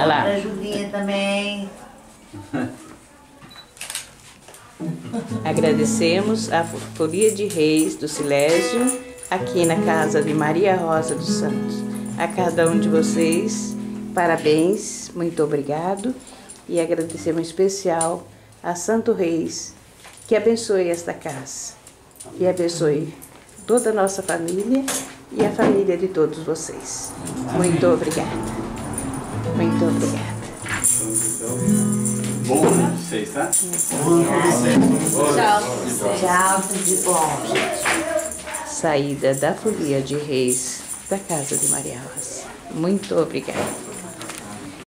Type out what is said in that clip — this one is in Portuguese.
Olha lá. Pra Julinha também. Agradecemos a Folia de Reis do Silésio, aqui na casa de Maria Rosa dos Santos. A cada um de vocês, parabéns, muito obrigado. E agradecemos em especial a Santo Reis, que abençoe esta casa. E abençoe toda a nossa família e a família de todos vocês. Muito obrigada. Muito obrigada. Bom pra vocês, tá? Tchau, tudo de bom. Saída da Folia de Reis da casa de Maria Rosa. Muito obrigada.